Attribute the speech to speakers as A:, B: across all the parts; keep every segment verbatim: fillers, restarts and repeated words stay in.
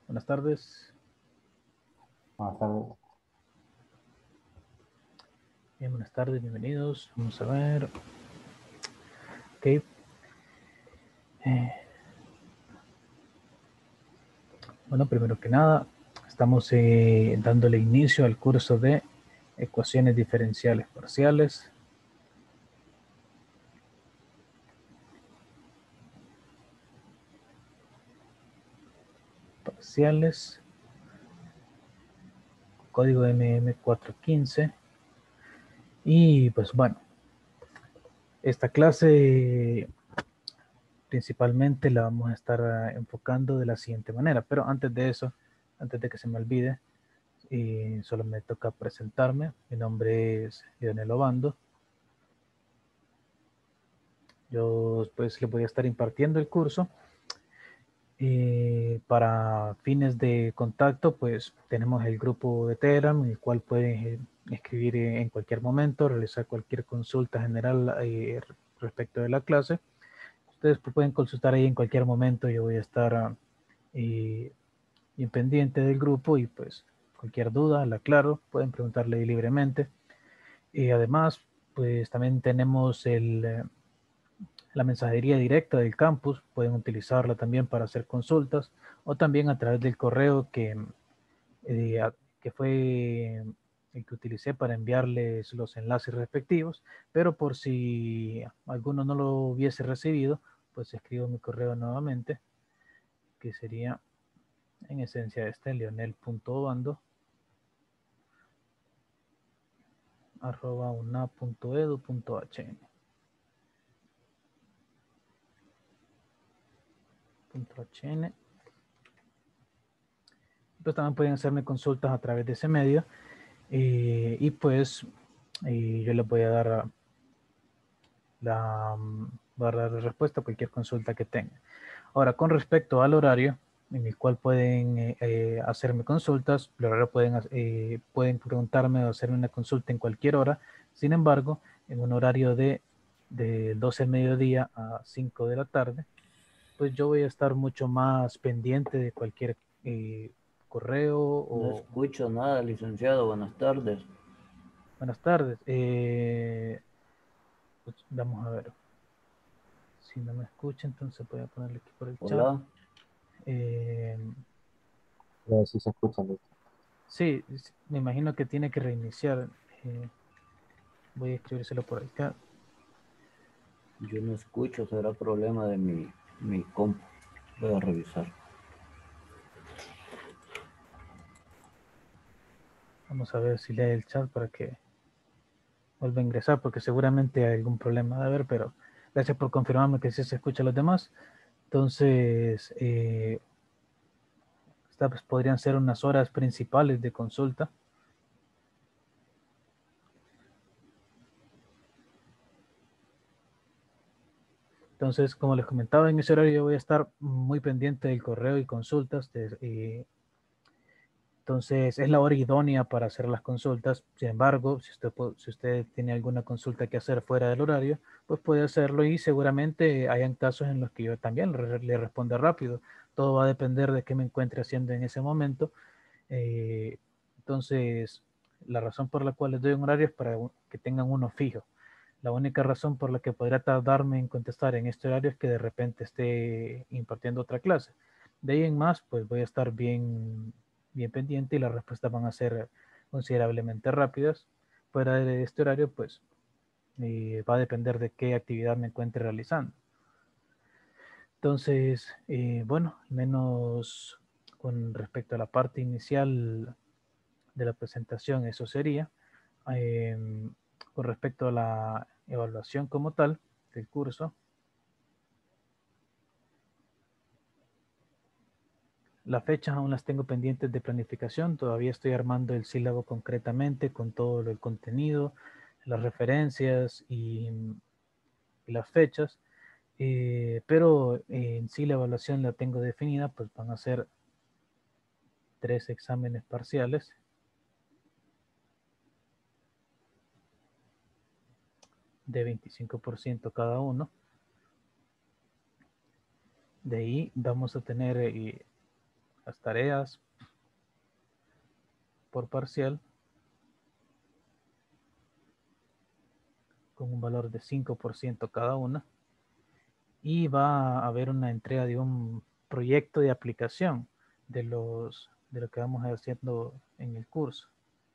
A: Buenas tardes.
B: Buenas tardes.
A: Bien, buenas tardes, bienvenidos. Vamos a ver. Ok. Eh, bueno, primero que nada, estamos eh, dándole inicio al curso de ecuaciones diferenciales parciales. Parciales. Código M M cuatrocientos quince. Y pues bueno, esta clase principalmente la vamos a estar enfocando de la siguiente manera. Pero antes de eso, antes de que se me olvide, y solo me toca presentarme. Mi nombre es Lionel Obando. Yo pues le voy a estar impartiendo el curso. Y para fines de contacto, pues tenemos el grupo de Telegram, en el cual pueden escribir en cualquier momento, realizar cualquier consulta general eh, respecto de la clase. Ustedes pueden consultar ahí en cualquier momento. Yo voy a estar eh, bien pendiente del grupo y pues cualquier duda la aclaro, pueden preguntarle libremente. Y además, pues también tenemos el, la mensajería directa del campus, pueden utilizarla también para hacer consultas o también a través del correo que, eh, que fue el que utilicé para enviarles los enlaces respectivos, pero por si alguno no lo hubiese recibido, pues escribo mi correo nuevamente, que sería en esencia este, leonel.obando arroba una.edu.hn. .hn. Pues también pueden hacerme consultas a través de ese medio eh, y pues eh, yo les voy a dar la, voy a dar respuesta a cualquier consulta que tengan. Ahora, con respecto al horario en el cual pueden eh, eh, hacerme consultas, el horario pueden, eh, pueden preguntarme o hacerme una consulta en cualquier hora. Sin embargo, en un horario de, de doce del mediodía a cinco de la tarde, pues yo voy a estar mucho más pendiente de cualquier eh, correo
C: No
A: o...
C: escucho nada, licenciado. Buenas tardes.
A: Buenas tardes. Eh, pues vamos a ver. Si no me escucha, entonces voy a ponerle aquí por el chat.
C: Hola.
A: Eh,
B: Eh, sí se escucha, listo.
A: sí, me imagino que tiene que reiniciar. Eh, voy a escribírselo por acá.
C: Yo no escucho. Será problema de mi, mi compu. Voy a revisar.
A: Vamos a ver si lee el chat para que vuelva a ingresar, porque seguramente hay algún problema de haber, pero gracias por confirmarme que sí se escucha a los demás. Entonces, eh, estas pues, podrían ser unas horas principales de consulta. Entonces, como les comentaba, en ese horario yo voy a estar muy pendiente del correo y consultas. De, y, entonces, es la hora idónea para hacer las consultas. Sin embargo, si usted, si usted tiene alguna consulta que hacer fuera del horario, pues puede hacerlo y seguramente hayan casos en los que yo también le, le responda rápido. Todo va a depender de qué me encuentre haciendo en ese momento. Eh, entonces, la razón por la cual les doy un horario es para que tengan uno fijo. La única razón por la que podría tardarme en contestar en este horario es que de repente esté impartiendo otra clase. De ahí en más, pues voy a estar bien, bien pendiente y las respuestas van a ser considerablemente rápidas. Fuera de este horario, pues eh, va a depender de qué actividad me encuentre realizando. Entonces, eh, bueno, al menos con respecto a la parte inicial de la presentación, eso sería. Eh, con respecto a la evaluación como tal del curso, las fechas aún las tengo pendientes de planificación, todavía estoy armando el sílabo concretamente con todo el contenido, las referencias y, y las fechas, eh, pero eh, en sí la evaluación la tengo definida, pues van a ser tres exámenes parciales de veinticinco por ciento cada uno. De ahí vamos a tener eh, las tareas por parcial con un valor de cinco por ciento cada una, y va a haber una entrega de un proyecto de aplicación de, los, de lo que vamos haciendo en el curso.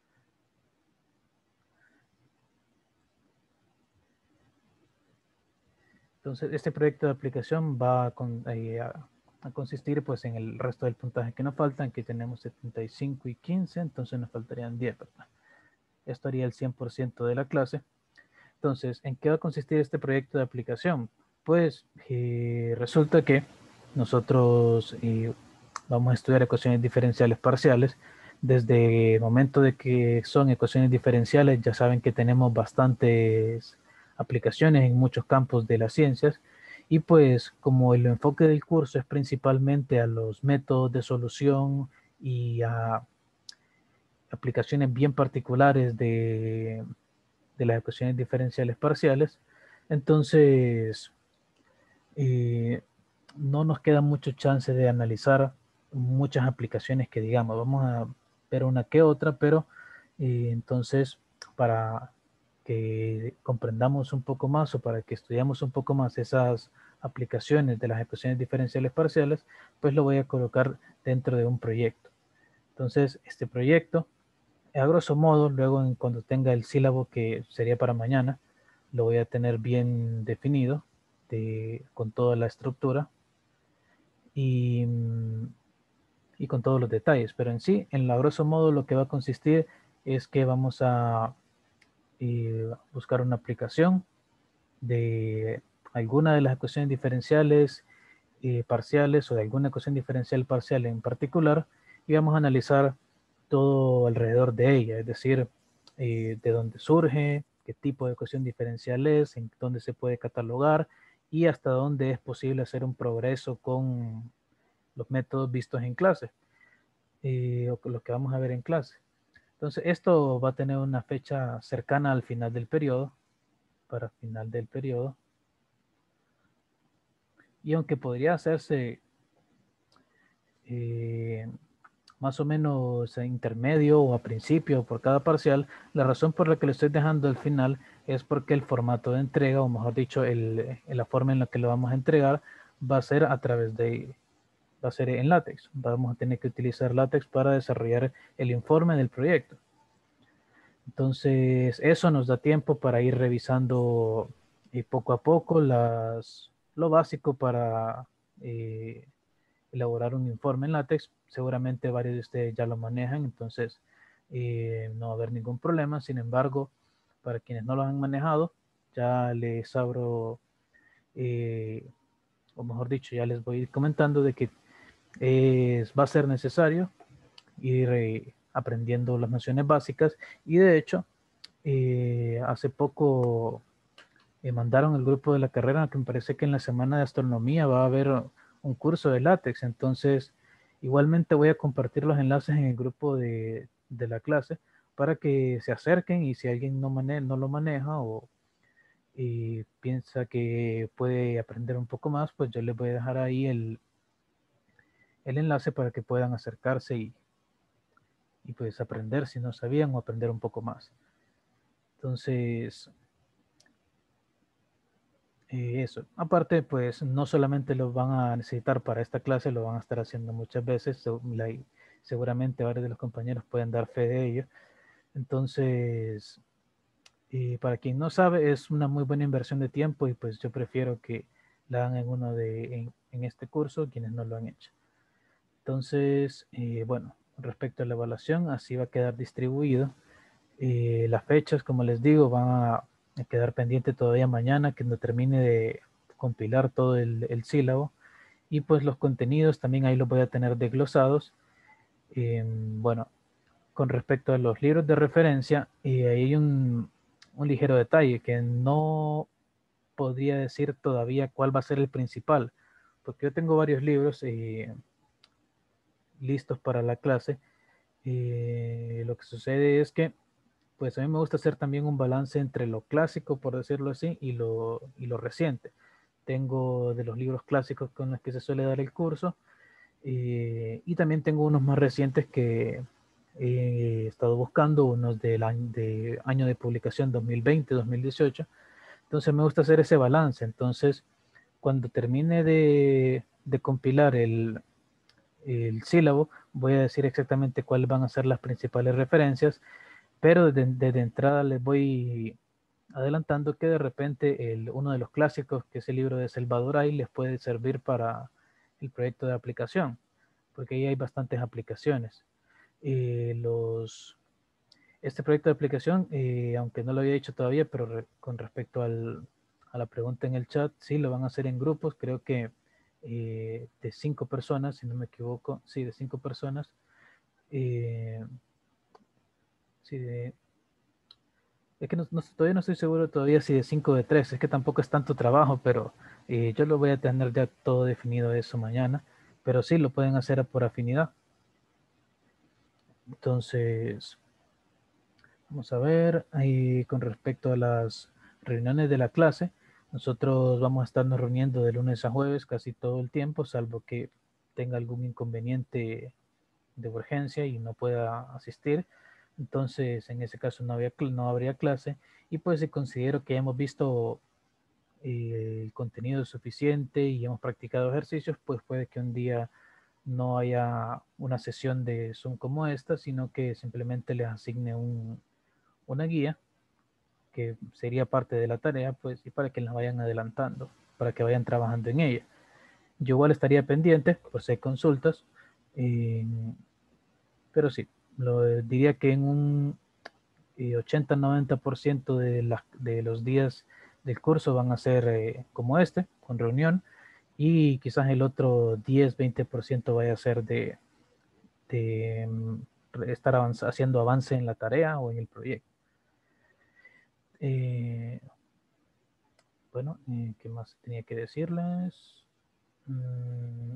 A: Entonces, este proyecto de aplicación va a, con, eh, a, a consistir pues en el resto del puntaje que nos faltan, que tenemos setenta y cinco y quince, entonces nos faltarían diez, ¿verdad? Esto haría el cien por ciento de la clase. Entonces, ¿en qué va a consistir este proyecto de aplicación? Pues eh, resulta que nosotros eh, vamos a estudiar ecuaciones diferenciales parciales. Desde el momento de que son ecuaciones diferenciales, ya saben que tenemos bastantes aplicaciones en muchos campos de las ciencias, y pues como el enfoque del curso es principalmente a los métodos de solución y a aplicaciones bien particulares de, de las ecuaciones diferenciales parciales, entonces eh, no nos queda mucho chance de analizar muchas aplicaciones que digamos, vamos a ver una que otra, pero eh, entonces para que comprendamos un poco más o para que estudiamos un poco más esas aplicaciones de las ecuaciones diferenciales parciales, pues lo voy a colocar dentro de un proyecto. Entonces, este proyecto, a grosso modo, luego en, cuando tenga el sílabo que sería para mañana, lo voy a tener bien definido de, con toda la estructura y, y con todos los detalles. Pero en sí, en la grosso modo, lo que va a consistir es que vamos a eh, buscar una aplicación de alguna de las ecuaciones diferenciales eh, parciales o de alguna ecuación diferencial parcial en particular, y vamos a analizar todo alrededor de ella, es decir, eh, de dónde surge, qué tipo de ecuación diferencial es, en dónde se puede catalogar y hasta dónde es posible hacer un progreso con los métodos vistos en clase, eh, o los que vamos a ver en clase. Entonces, esto va a tener una fecha cercana al final del periodo, para final del periodo, y aunque podría hacerse eh, más o menos a intermedio o a principio por cada parcial, la razón por la que lo estoy dejando al final es porque el formato de entrega, o mejor dicho, el, la forma en la que lo vamos a entregar, va a ser a través de, va a ser en látex. Vamos a tener que utilizar látex para desarrollar el informe del proyecto. Entonces, eso nos da tiempo para ir revisando eh, poco a poco las, lo básico para eh, elaborar un informe en látex. Seguramente varios de ustedes ya lo manejan, entonces eh, no va a haber ningún problema. Sin embargo, para quienes no lo han manejado, ya les abro, eh, o mejor dicho, ya les voy a ir comentando de que eh, va a ser necesario ir eh, aprendiendo las nociones básicas, y de hecho, eh, hace poco eh, mandaron el grupo de la carrera que me parece que en la semana de astronomía va a haber un curso de látex. Entonces, igualmente voy a compartir los enlaces en el grupo de, de la clase para que se acerquen, y si alguien no, mane no lo maneja o y piensa que puede aprender un poco más, pues yo les voy a dejar ahí el, el enlace para que puedan acercarse y, y pues aprender si no sabían, o aprender un poco más. Entonces, Eh, eso. Aparte, pues no solamente lo van a necesitar para esta clase, lo van a estar haciendo muchas veces. So, la, seguramente varios de los compañeros pueden dar fe de ello. Entonces, eh, para quien no sabe, es una muy buena inversión de tiempo, y pues yo prefiero que la hagan en uno de en, en este curso quienes no lo han hecho. Entonces, eh, bueno, respecto a la evaluación, así va a quedar distribuido. Eh, las fechas, como les digo, van a, a quedar pendiente todavía mañana, que no termine de compilar todo el, el sílabo, y pues los contenidos también ahí los voy a tener desglosados. Eh, bueno, con respecto a los libros de referencia, eh, ahí hay un, un ligero detalle que no podría decir todavía cuál va a ser el principal, porque yo tengo varios libros eh, listos para la clase. Eh, lo que sucede es que pues a mí me gusta hacer también un balance entre lo clásico, por decirlo así, y lo, y lo reciente. Tengo de los libros clásicos con los que se suele dar el curso, Eh, y también tengo unos más recientes que he estado buscando, unos del año de, año de publicación dos mil veinte, dos mil dieciocho. Entonces me gusta hacer ese balance. Entonces, cuando termine de, de compilar el, el sílabo, voy a decir exactamente cuáles van a ser las principales referencias, pero desde, desde entrada les voy adelantando que de repente el, uno de los clásicos, que es el libro de Salvador, les puede servir para el proyecto de aplicación, porque ahí hay bastantes aplicaciones. Eh, los, este proyecto de aplicación, eh, aunque no lo había dicho todavía, pero re, con respecto al, a la pregunta en el chat, sí, lo van a hacer en grupos, creo que eh, de cinco personas, si no me equivoco, sí, de cinco personas. Eh, sí, de, es que no, no, todavía no estoy seguro todavía si de cinco o de tres, es que tampoco es tanto trabajo, pero eh, yo lo voy a tener ya todo definido eso mañana, pero sí, lo pueden hacer por afinidad. Entonces, vamos a ver, ahí con respecto a las reuniones de la clase, nosotros vamos a estarnos reuniendo de lunes a jueves casi todo el tiempo, salvo que tenga algún inconveniente de urgencia y no pueda asistir. Entonces, en ese caso no, había, no habría clase. Y pues si considero que hemos visto eh, el contenido suficiente y hemos practicado ejercicios, pues puede que un día no haya una sesión de Zoom como esta, sino que simplemente les asigne un, una guía que sería parte de la tarea, pues, y para que la vayan adelantando, para que vayan trabajando en ella. Yo igual estaría pendiente, por si hay consultas, eh, pero sí, lo diría que en un eh, ochenta noventa por ciento de, la, de los días del curso van a ser eh, como este, con reunión, y quizás el otro diez veinte por ciento vaya a ser de, de um, estar avanz haciendo avance en la tarea o en el proyecto. Eh, bueno, eh, ¿qué más tenía que decirles? Mm,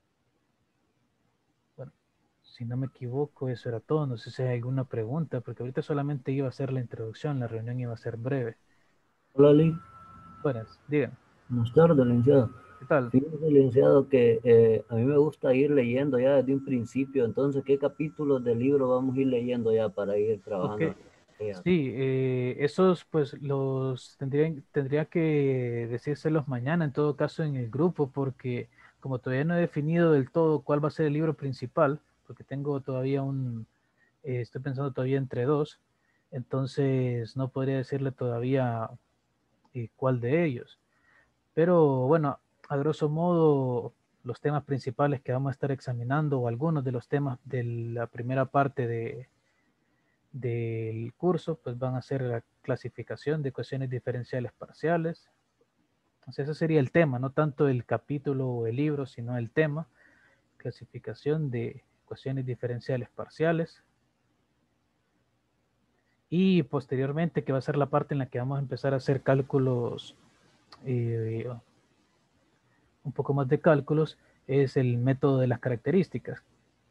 A: bueno, si no me equivoco, eso era todo. No sé si hay alguna pregunta, porque ahorita solamente iba a ser la introducción, la reunión iba a ser breve.
C: Hola, Lee.
A: Buenas, digan.
C: Buenas tardes, licenciado.
A: ¿Qué tal?
C: Fíjese, licenciado, que eh, a mí me gusta ir leyendo ya desde un principio. Entonces, ¿qué capítulos del libro vamos a ir leyendo ya para ir
A: Ok,
C: trabajando? Ya.
A: sí, eh, esos pues los tendría, tendría que decírselos mañana, en todo caso en el grupo, porque como todavía no he definido del todo cuál va a ser el libro principal, porque tengo todavía un, eh, estoy pensando todavía entre dos, entonces no podría decirle todavía eh, cuál de ellos. Pero bueno, a grosso modo, los temas principales que vamos a estar examinando, o algunos de los temas de la primera parte de del curso, pues van a ser la clasificación de ecuaciones diferenciales parciales. Entonces ese sería el tema, no tanto el capítulo o el libro, sino el tema, clasificación de ecuaciones diferenciales parciales. Y posteriormente, que va a ser la parte en la que vamos a empezar a hacer cálculos, eh, un poco más de cálculos, es el método de las características.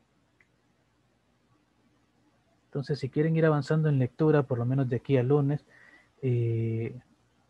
A: Entonces, si quieren ir avanzando en lectura, por lo menos de aquí al lunes, eh,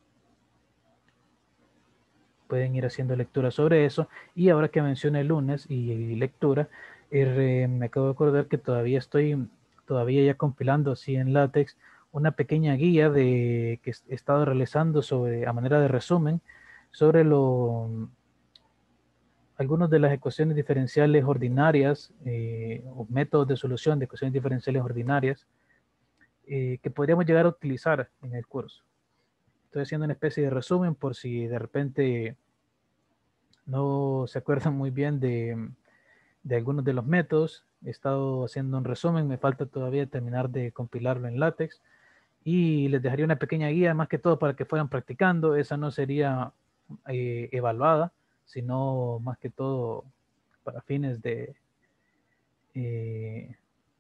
A: pueden ir haciendo lectura sobre eso. Y ahora que mencioné el lunes y, y lectura, eh, me acabo de acordar que todavía estoy, todavía ya compilando así en látex, una pequeña guía de, que he estado realizando sobre, a manera de resumen, sobre lo, algunas de las ecuaciones diferenciales ordinarias, eh, o métodos de solución de ecuaciones diferenciales ordinarias, eh, que podríamos llegar a utilizar en el curso. Estoy haciendo una especie de resumen por si de repente no se acuerdan muy bien de, de algunos de los métodos. He estado haciendo un resumen, me falta todavía terminar de compilarlo en látex y les dejaría una pequeña guía, más que todo para que fueran practicando. Esa no sería eh, evaluada, sino más que todo para fines de eh,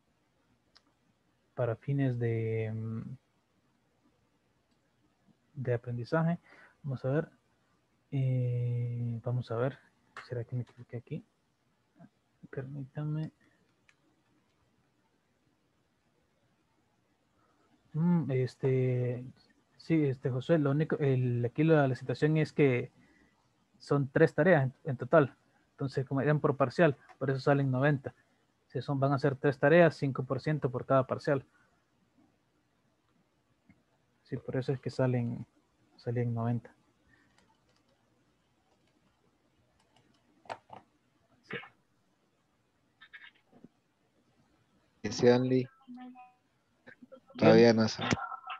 A: para fines de, de aprendizaje. Vamos a ver. Eh, vamos a ver. ¿Será que me equivoqué aquí? Permítanme. Mm, este, sí, este José, lo único, el, aquí la, la situación es que son tres tareas en, en total. Entonces, como eran por parcial, por eso salen noventa. Si son, van a ser tres tareas, cinco por ciento por cada parcial. Sí, por eso es que salen, salen noventa. Sí.
D: Dice Only,
A: Bien.
D: todavía no sé.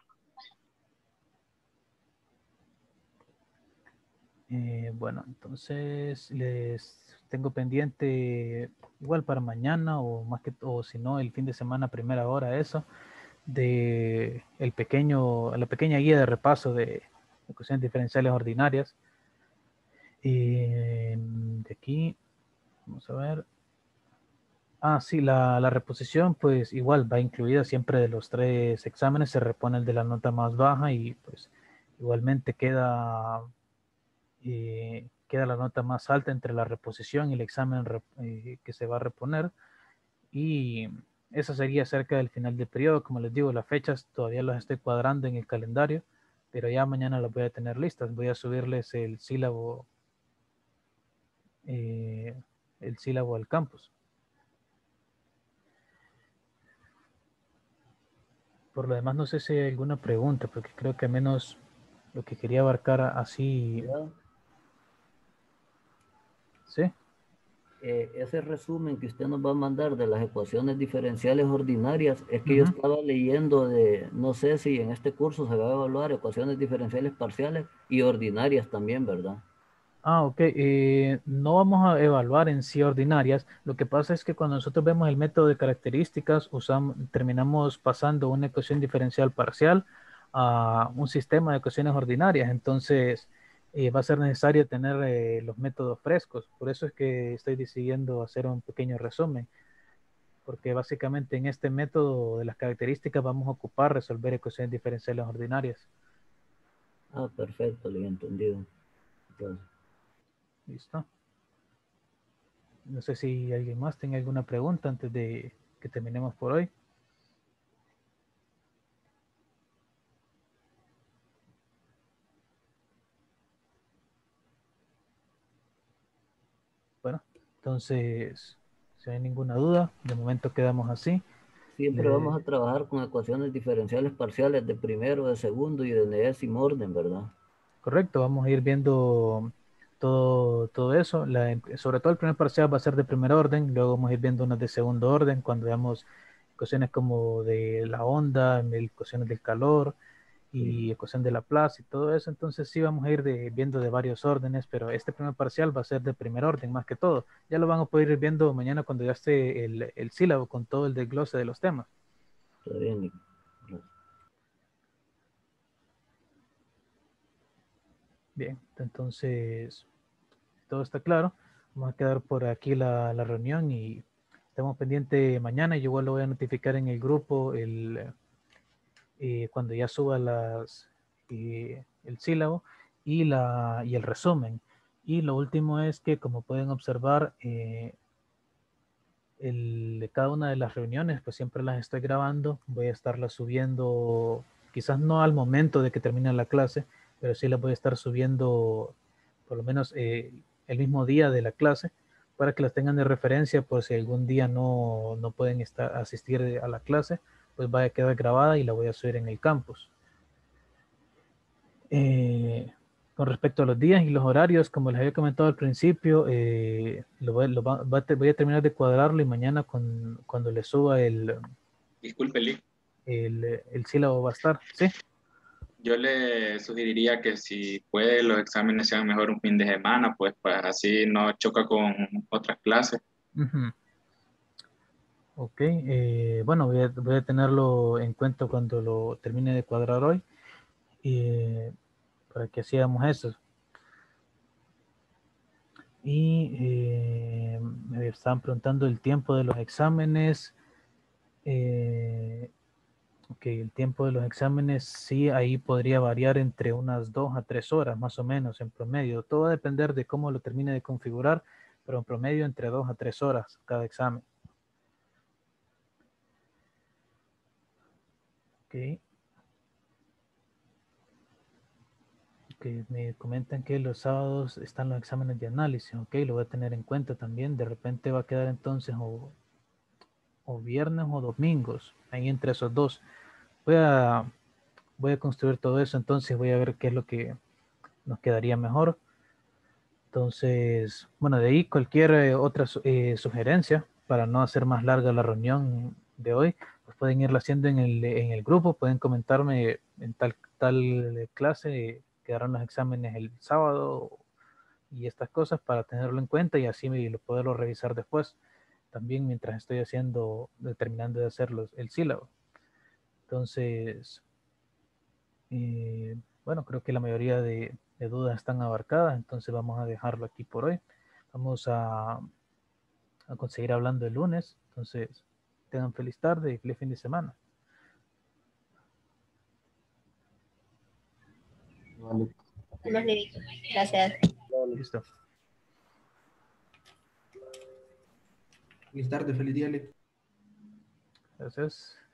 A: Eh, bueno, entonces les tengo pendiente igual para mañana o más que o si no el fin de semana a primera hora eso de el pequeño la pequeña guía de repaso de ecuaciones diferenciales ordinarias. Y de aquí vamos a ver. Ah, sí, la, la reposición pues igual va incluida siempre de los tres exámenes, se repone el de la nota más baja y pues igualmente queda eh, queda la nota más alta entre la reposición y el examen eh, que se va a reponer. Y eso sería cerca del final del periodo. Como les digo, las fechas todavía las estoy cuadrando en el calendario, pero ya mañana las voy a tener listas. Voy a subirles el sílabo, eh, el sílabo al campus. Por lo demás, no sé si hay alguna pregunta, porque creo que al menos lo que quería abarcar así.
C: Ya,
A: ¿Sí?
C: eh, ese resumen que usted nos va a mandar de las ecuaciones diferenciales ordinarias, es que yo
A: Ujú.
C: estaba leyendo de, no sé si en este curso se va a evaluar ecuaciones diferenciales parciales y ordinarias también, ¿verdad?
A: Ah, ok. Eh, no vamos a evaluar en sí ordinarias. Lo que pasa es que cuando nosotros vemos el método de características, usamos, terminamos pasando una ecuación diferencial parcial a un sistema de ecuaciones ordinarias. Entonces, eh, va a ser necesario tener eh, los métodos frescos. Por eso es que estoy decidiendo hacer un pequeño resumen, porque básicamente en este método de las características vamos a ocupar resolver ecuaciones diferenciales ordinarias.
C: Ah, perfecto, le he entendido. Entonces,
A: ¿Listo? No sé si alguien más tiene alguna pregunta antes de que terminemos por hoy. Bueno, entonces, si no hay ninguna duda, de momento quedamos así.
C: siempre vamos
A: Le-
C: a trabajar con ecuaciones diferenciales parciales de primero, de segundo y de enésimo orden, ¿verdad?
A: correcto, vamos a ir viendo todo, todo eso. La- sobre todo el primer parcial va a ser de primer orden, luego vamos a ir viendo unos de segundo orden cuando veamos ecuaciones como de la onda, ecuaciones del calor
C: Sí,
A: y ecuación de Laplace y todo eso. Entonces sí vamos a ir de, viendo de varios órdenes, pero este primer parcial va a ser de primer orden más que todo. Ya lo van a poder ir viendo mañana cuando ya esté el, el sílabo con todo el desglose de los temas.
C: está bien, Nico.
A: Bien, entonces todo está claro. Vamos a quedar por aquí la, la reunión y estamos pendientes mañana. Yo igual lo voy a notificar en el grupo el, eh, cuando ya suba las, eh, el sílabo y, la, y el resumen. Y lo último es que, como pueden observar, eh, el, cada una de las reuniones, pues siempre las estoy grabando. Voy a estarlas subiendo, quizás no al momento de que termine la clase, pero sí las voy a estar subiendo por lo menos eh, el mismo día de la clase para que las tengan de referencia por si algún día no, no pueden estar, asistir a la clase, pues vaya a quedar grabada y la voy a subir en el campus. Eh, con respecto a los días y los horarios, como les había comentado al principio, eh, lo voy, lo va, va, voy a terminar de cuadrarlo y mañana con, cuando le suba el,
E: Disculpe, Lee.
A: el, el sílabo va a estar, ¿sí?
E: Yo le sugeriría que si puede los exámenes sean mejor un fin de semana, pues, pues así no choca con otras clases.
A: Uh-huh. Ok, eh, bueno, voy a, voy a, tenerlo en cuenta cuando lo termine de cuadrar hoy, eh, para que así hagamos eso. Y eh, me estaban preguntando el tiempo de los exámenes. Eh, ok, el tiempo de los exámenes sí, ahí podría variar entre unas dos a tres horas más o menos en promedio. Todo va a depender de cómo lo termine de configurar, pero en promedio entre dos a tres horas cada examen. Ok. que me comentan que los sábados están los exámenes de análisis, ok, lo voy a tener en cuenta también. De repente va a quedar entonces o, o viernes o domingos, ahí entre esos dos. Voy a, voy a construir todo eso, entonces voy a ver qué es lo que nos quedaría mejor. Entonces, bueno, de ahí cualquier eh, otra su- eh, sugerencia para no hacer más larga la reunión de hoy, pues pueden irla haciendo en el, en el grupo, pueden comentarme en tal, tal clase quedaron los exámenes el sábado y estas cosas para tenerlo en cuenta y así me- lo poderlo revisar después, también mientras estoy haciendo, terminando de hacer los, el sílabo. Entonces, eh, bueno, creo que la mayoría de, de dudas están abarcadas, entonces vamos a dejarlo aquí por hoy. Vamos a, a conseguir hablando el lunes, entonces tengan feliz tarde y feliz fin de semana.
B: Vale.
F: Nos leímos. Gracias.
A: Listo.
G: Feliz tarde, feliz día, Ale.
A: Gracias.